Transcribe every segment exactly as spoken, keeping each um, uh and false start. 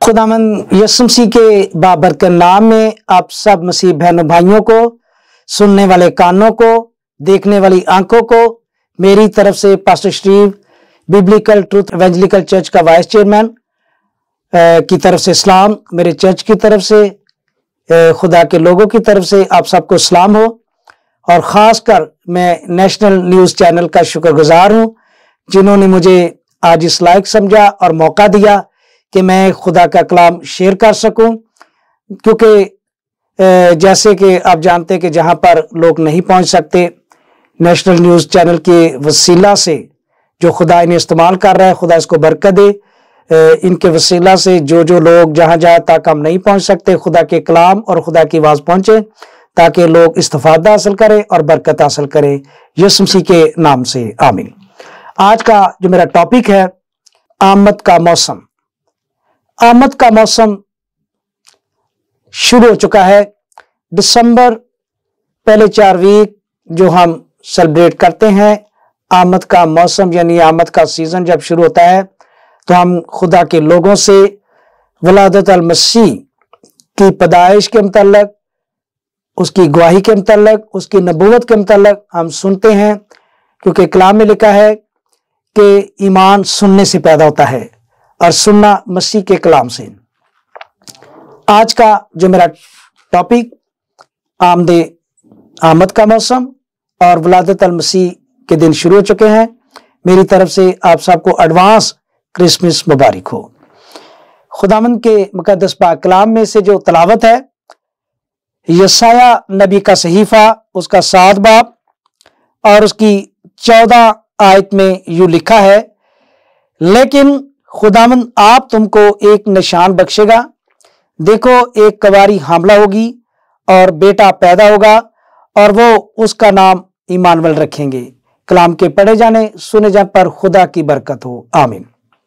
खुदावंद यीशु मसीह के बाबरकत नाम में आप सब मसीह बहनों भाइयों को, सुनने वाले कानों को, देखने वाली आंखों को मेरी तरफ से pastor Steve biblical truth evangelical church का वाइस चेयरमैन की तरफ से सलाम, मेरे चर्च की तरफ से, खुदा के लोगों की तरफ से आप सबको सलाम हो। और ख़ासकर मैं नेशनल न्यूज़ चैनल का शुक्रगुजार हूँ जिन्होंने मुझे आज इस लायक समझा और मौका दिया कि मैं खुदा का कलाम शेयर कर सकूं, क्योंकि जैसे कि आप जानते हैं कि जहां पर लोग नहीं पहुंच सकते, नेशनल न्यूज़ चैनल के वसीला से जो खुदा इन्हें इस्तेमाल कर रहा है, खुदा इसको बरकत दे। इनके वसीला से जो जो लोग जहां जहां तक हम नहीं पहुंच सकते, खुदा के कलाम और खुदा की आवाज़ पहुंचे ताकि लोग इस्तिफादा हासिल करें और बरकत हासिल करें, यीशु मसीह के नाम से आमीन। आज का जो मेरा टॉपिक है, आमद का मौसम। आमद का मौसम शुरू हो चुका है। दिसंबर पहले चार वीक जो हम सेलिब्रेट करते हैं, आमद का मौसम यानी आमद का सीजन जब शुरू होता है तो हम खुदा के लोगों से वलादत अल मसीह की पैदाइश के मुतल्लिक, उसकी गवाही के मुतल्लिक, उसकी नबूवत के मुतल्लिक हम सुनते हैं, क्योंकि कलाम में लिखा है कि ईमान सुनने से पैदा होता है और सुनना मसीह के कलाम से। आज का जो मेरा टॉपिक आमदे आमद का मौसम और वलादत अल मसीह के दिन शुरू हो चुके हैं। मेरी तरफ से आप सबको एडवांस क्रिसमस मुबारक हो। खुदावंद के मुकद्दस पाक कलाम में से जो तलावत है, यशाया नबी का सहीफा, उसका सात बाब और उसकी चौदह आयत में यूं लिखा है, लेकिन खुदावंद आप तुमको एक निशान बख्शेगा। देखो, एक कवारी हामला होगी और बेटा पैदा होगा और वो उसका नाम इमानुएल रखेंगे। कलाम के पढ़े जाने सुने जाने पर खुदा की बरकत हो, आमीन।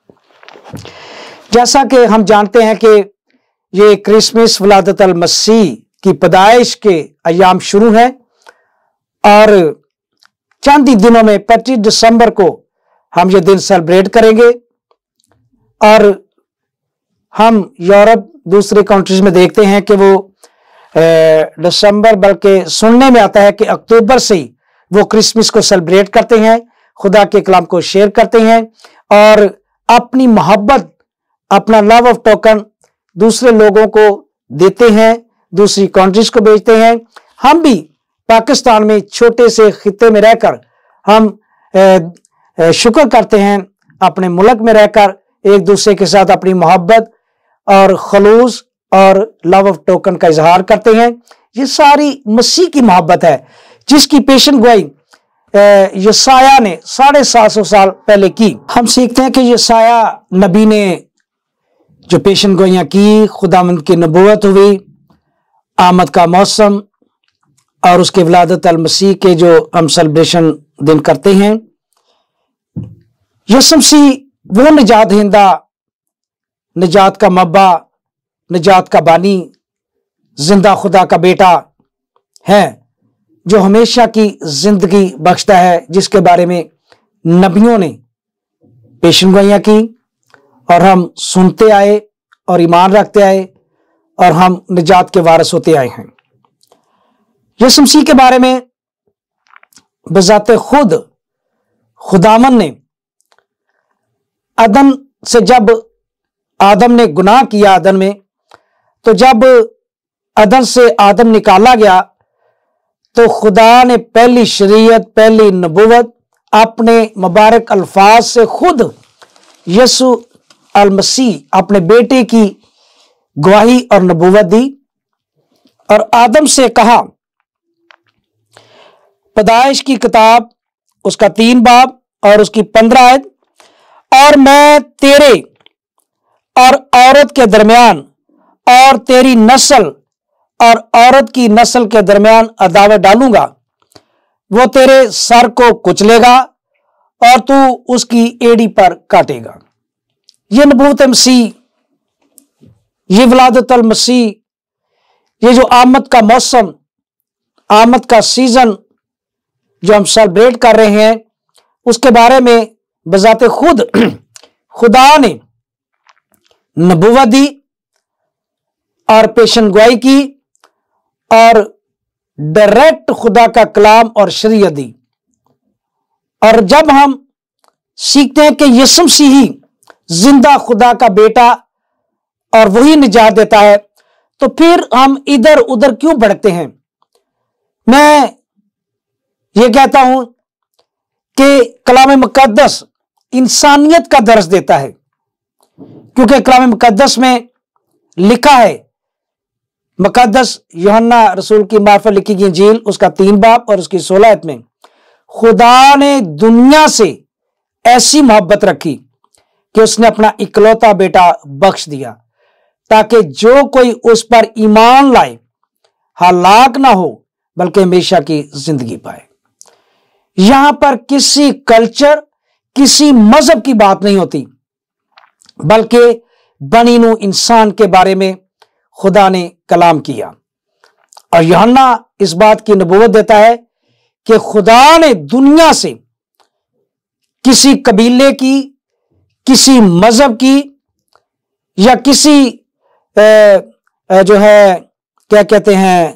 जैसा कि हम जानते हैं कि ये क्रिसमस वलादत अल मसीह की पैदाइश के अयाम शुरू हैं और चंद ही दिनों में पच्चीस दिसंबर को हम ये दिन सेलिब्रेट करेंगे। और हम यूरोप दूसरे कंट्रीज में देखते हैं कि वो दिसंबर, बल्कि सुनने में आता है कि अक्टूबर से ही वो क्रिसमस को सेलिब्रेट करते हैं, खुदा के कलाम को शेयर करते हैं और अपनी मोहब्बत, अपना लव ऑफ टोकन दूसरे लोगों को देते हैं, दूसरी कंट्रीज को भेजते हैं। हम भी पाकिस्तान में छोटे से खित्ते में रहकर हम शुक्र करते हैं, अपने मुल्क में रहकर एक दूसरे के साथ अपनी मोहब्बत और खलूस और लव ऑफ टोकन का इजहार करते हैं। ये सारी मसीह की मोहब्बत है जिसकी पेशन गोई यशाया ने साढ़े सात सौ साल पहले की। हम सीखते हैं कि यशाया नबी ने जो पेशन गोइयां की, खुदावंद की नबूवत हुई, आमद का मौसम और उसके वलादत अल मसीह के जो हम सेलिब्रेशन दिन करते हैं। यीशु मसीह वो निजात हिंदा, निजात का मब्बा, निजात का बानी, जिंदा खुदा का बेटा है जो हमेशा की जिंदगी बख्शता है, जिसके बारे में नबियों ने पेशनगोइयां की और हम सुनते आए और ईमान रखते आए और हम निजात के वारिस होते आए हैं। यीशु मसीह के बारे में बजाते खुद खुदावन ने अदन से, जब आदम ने गुनाह किया अदन में, तो जब अदन से आदम निकाला गया तो खुदा ने पहली शरीयत, पहली नबूवत अपने मुबारक अल्फाज से खुद यीशु अल मसीह अपने बेटे की गवाही और नबूवत दी और आदम से कहा, पैदाइश की किताब उसका तीन बाब और उसकी पंद्रह आयत, और मैं तेरे और औरत के दरमियान और तेरी नस्ल और औरत की नस्ल के दरमियान अदावत डालूंगा, वो तेरे सर को कुचलेगा और तू उसकी एड़ी पर काटेगा। ये नबूवत मसीह, ये वलादत अल मसीह, ये जो आमद का मौसम, आमद का सीजन जो हम सेलिब्रेट कर रहे हैं, उसके बारे में बजाते खुद खुदा ने नबूवत दी اور پیشن گوئی کی اور ڈائریکٹ خدا کا کلام اور شریعت دی. اور جب ہم سیکھتے ہیں کہ یسوع مسیح ہی زندہ خدا کا بیٹا اور وہی نجات دیتا ہے، تو پھر ہم ادھر ادھر کیوں بڑھتے ہیں؟ میں یہ کہتا ہوں کہ کلام مقدس انسانیت کا درس دیتا ہے، کیونکہ کلام مقدس میں لکھا ہے، مقدس یوحنا رسول کی معرفت لکھی گئی انجیل اس کا تین باب اور اس کی سولہ آیت میں، خدا نے دنیا سے ایسی محبت رکھی کہ اس نے اپنا اکلوتا بیٹا بخش دیا تاکہ جو کوئی اس پر ایمان لائے ہلاک نہ ہو بلکہ ہمیشہ کی زندگی پائے. یہاں پر کسی کلچر، کسی مذہب کی بات نہیں ہوتی، بلکہ بنی نوع انسان کے بارے میں خدا نے کلام کیا. اور یوحنا اس بات کی نبوت دیتا ہے کہ خدا نے دنیا سے کسی قبیلے کی، کسی مذہب کی یا کسی جو ہے کیا کہتے ہیں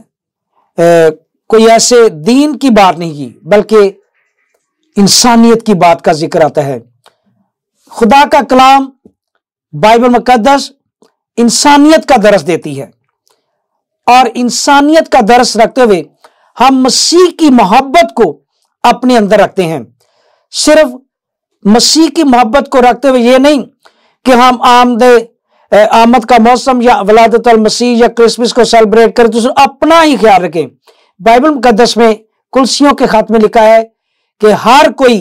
کوئی ایسے دین کی بات نہیں کی، بلکہ انسانیت کی بات کا ذکر آتا ہے. خدا کا کلام بائبل مقدس انسانیت کا درس دیتی ہے، اور انسانیت کا درس رکھتے ہوئے ہم مسیح کی محبت کو اپنے اندر رکھتے ہیں. صرف مسیح کی محبت کو رکھتے ہوئے یہ نہیں کہ ہم آمد آمد کا موسم یا ولادت المسیح یا کرسمس کو سیلیبریٹ کریں تو اپنا ہی خیال رکھیں. بائبل مقدس میں کلسیوں کے خط میں لکھا ہے کہ ہر کوئی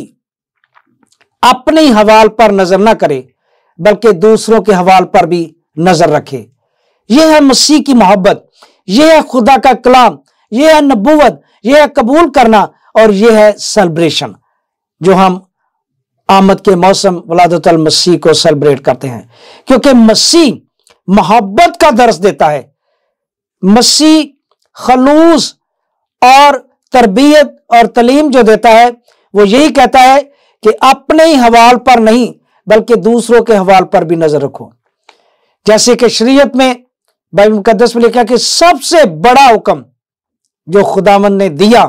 اپنے ہی حوال پر نظر نہ کرے بلکہ دوسروں کے حوال پر بھی نظر رکھے. یہ ہے مسیح کی محبت، یہ ہے خدا کا کلام، یہ ہے نبوت، یہ ہے قبول کرنا، اور یہ ہے سیلیبریشن جو ہم آمد کے موسم ولادت المسیح کو سیلیبریٹ کرتے ہیں. کیونکہ مسیح محبت کا درس دیتا ہے. مسیح خلوص اور تربیت اور تعلیم جو دیتا ہے وہ یہی کہتا ہے کہ اپنے ہی حوال پر نہیں بلکہ دوسروں کے حوال پر بھی نظر رکھو. جیسے کہ شریعت میں بائبل مقدس میں لکھا کہ سب سے بڑا حکم جو خداوند نے دیا،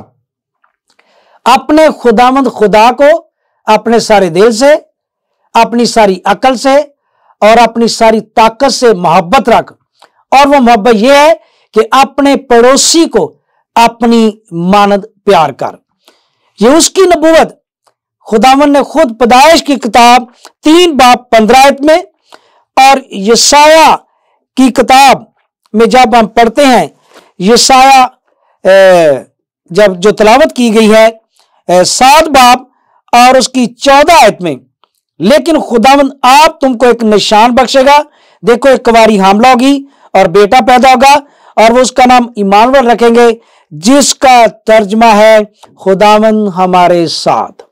اپنے خداوند خدا کو اپنے سارے دل سے، اپنی ساری عقل سے اور اپنی ساری طاقت سے محبت رکھ، اور وہ محبت یہ ہے کہ اپنے پڑوسی کو اپنی مانند پیار کر. یہ اس کی نبوت خداوند نے خود پیدائش کی کتاب تین باب پندرہ آیت میں اور یسایہ کی کتاب میں جب ہم پڑھتے ہیں، یسایہ جب جو تلاوت کی گئی ہے سات باب اور اس کی چودہ آیت میں، لیکن خداوند آپ تم کو ایک نشان بخشے گا، دیکھو ایک کنواری حاملہ ہوگی اور بیٹا پیدا ہوگا اور وہ اس کا نام ایمانویل رکھیں گے، جس کا ترجمہ ہے خداوند ہمارے ساتھ.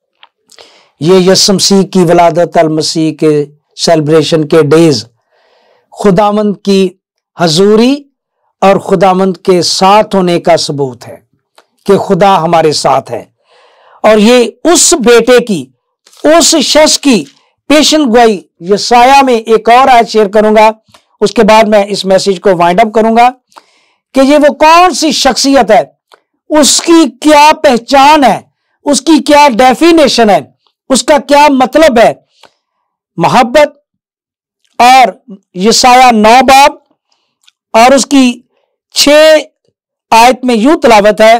یہ یسوع مسیح کی ولادت المسیح کے سیلیبریشن کے ڈیز خداوند کی حضوری اور خداوند کے ساتھ ہونے کا ثبوت ہے کہ خدا ہمارے ساتھ ہے. اور یہ اس بیٹے کی، اس شخص کی پیشن گوئی یسایہ میں ایک اور آیت شیئر کروں گا، اس کے بعد میں اس میسیج کو وائنڈ اپ کروں گا کہ یہ وہ کون سی شخصیت ہے، اس کی کیا پہچان ہے، اس کی کیا ڈیفینیشن ہے، اس کا کیا مطلب ہے. محبت. اور یسایہ نو باب اور اس کی چھ آیت میں یوں تلاوت ہے،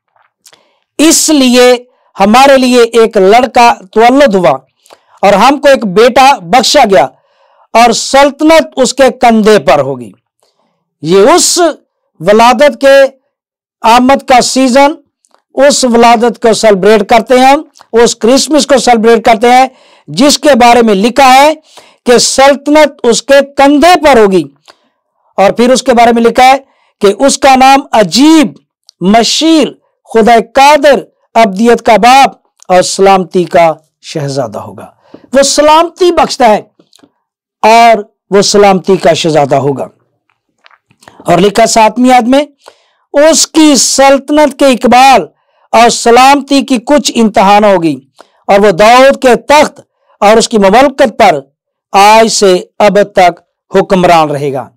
اس لیے ہمارے لیے ایک لڑکا تولد ہوا اور ہم کو ایک بیٹا بخشا گیا اور سلطنت اس کے کندھے پر ہوگی. یہ اس ولادت کے آمد کا سیزن، اس ولادت کو سیلیبریٹ کرتے ہیں، اس کرسمس کو سیلیبریٹ کرتے ہیں جس کے بارے میں لکھا ہے کہ سلطنت اس کے کندھے پر ہوگی. اور پھر اس کے بارے میں لکھا ہے کہ اس کا نام عجیب، مشیر، خدا قادر، ابدیت کا باپ اور سلامتی کا شہزادہ ہوگا. وہ سلامتی بخشتا ہے اور وہ سلامتی کا شہزادہ ہوگا. اور لکھا ساتویں آیت میں، اس کی سلطنت کے اقبال اور سلامتی کی کچھ انتہا نہ ہوگی اور وہ داؤد کے تخت اور اس کی مملکت پر آج سے اب تک حکمران رہے گا.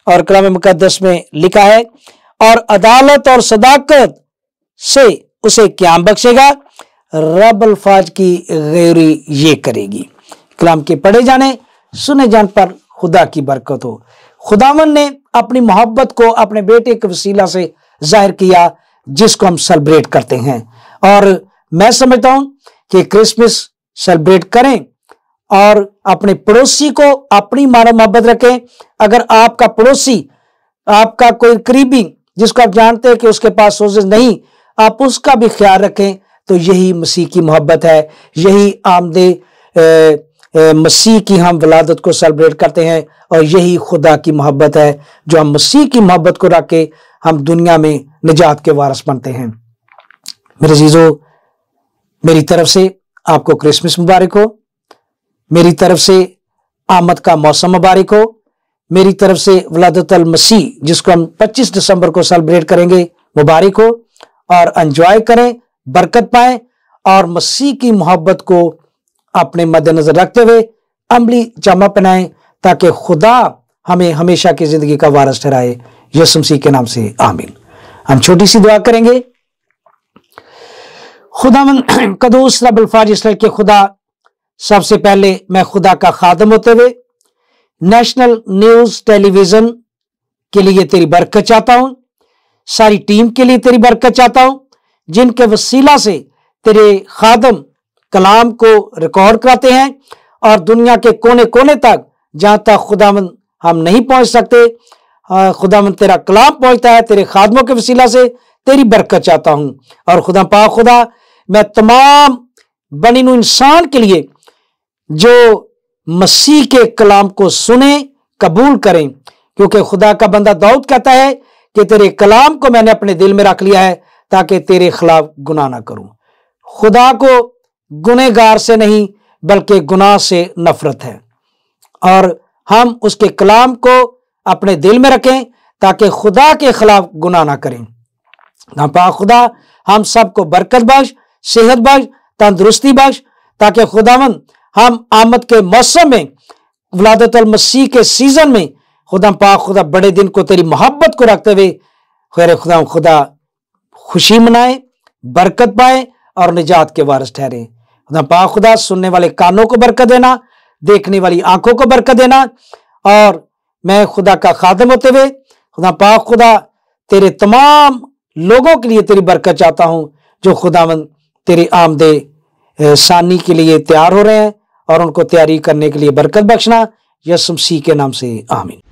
اور کلام مقدس میں لکھا ہے اور عدالت اور صداقت سے اسے قیام بخشے گا، رب الفاظ کی غیری یہ کرے گی۔ کلام کے پڑھے جانے سنے جان پر خدا کی برکت ہو۔ خداوند نے اپنی محبت کو اپنے بیٹے کے وسیلہ سے ظاہر کیا جس کو ہم سیلیبریٹ کرتے ہیں، اور میں سمجھتا ہوں کہ کرسمس سیلیبریٹ کریں اور اپنے پڑوسی کو اپنی مانو محبت رکھیں۔ اگر آپ کا پڑوسی، آپ کا کوئی قریبی جس کو آپ جانتے ہیں کہ اس کے پاس سورسز نہیں، آپ اس کا بھی خیال رکھیں، تو یہی مسیح کی محبت ہے، یہی آمد مسیح کی ہم ولادت کو سیلیبریٹ کرتے ہیں، اور یہی خدا کی محبت ہے جو ہم مسیح کی محبت کو رکھ کے ہم دنیا میں نجات کے وارث بنتے ہیں۔ میرے عزیزو، میری طرف سے آپ کو کرسمس مبارک ہو، میری طرف سے آمد کا موسم مبارک ہو، میری طرف سے ولادت المسیح جس کو ہم پچیس دسمبر کو سیلیبریٹ کریں گے مبارک ہو، اور انجوائے کریں، برکت پائیں، اور مسیح کی محبت کو اپنے مد نظر رکھتے ہوئے عملی جامہ پہنائیں تاکہ خدا ہمیں ہمیشہ کی زندگی کا وارث ٹھہرائے۔ یسوع مسیح کے نام سے آمین۔ ہم چھوٹی سی دعا کریں گے۔ خداوند قدوس رب الفاظ اسرائیل کے خدا، سب سے پہلے میں خدا کا خادم ہوتے ہوئے نیشنل نیوز ٹیلی ویژن کے لیے تیری برکت چاہتا ہوں، ساری ٹیم کے لیے تیری برکت چاہتا ہوں جن کے وسیلہ سے تیرے خادم کلام کو ریکارڈ کراتے ہیں اور دنیا کے کونے کونے تک جہاں تک خداوند ہم نہیں پہنچ سکتے، خداوند تیرا کلام پہنچتا ہے تیرے خادموں کے وسیلہ سے، تیری برکت چاہتا ہوں۔ اور خدا پاک خدا، میں تمام بنی نوع انسان کے لیے جو مسیح کے کلام کو سنیں، قبول کریں، کیونکہ خدا کا بندہ داؤد کہتا ہے کہ تیرے کلام کو میں نے اپنے دل میں رکھ لیا ہے تاکہ تیرے خلاف گناہ نہ کروں۔ خدا کو گنہگار سے نہیں بلکہ گناہ سے نفرت ہے، اور ہم اس کے کلام کو اپنے دل میں رکھیں تاکہ خدا کے خلاف گناہ نہ کریں۔ پاک خدا ہم سب کو برکت بخش، صحت بخش، تندرستی بخش، تاکہ خداوند ہم آمد کے موسم میں، ولادت المسیح کے سیزن میں، خدا پاک خدا بڑے دن کو تیری محبت کو رکھتے ہوئے خیر خدا خدا خوشی منائیں، برکت پائیں اور نجات کے وارث ٹھہریں۔ خدا پاک خدا سننے والے کانوں کو برکت دینا، دیکھنے والی آنکھوں کو برکت دینا، اور میں خدا کا خادم ہوتے ہوئے خدا پاک خدا تیرے تمام لوگوں کے لیے تیری برکت چاہتا ہوں جو خداوند تیری آمد ثانی کے لیے تیار ہو رہے ہیں، اور ان کو تیاری کرنے کے لیے برکت بخشنا، یسوع مسیح کے نام سے آمین۔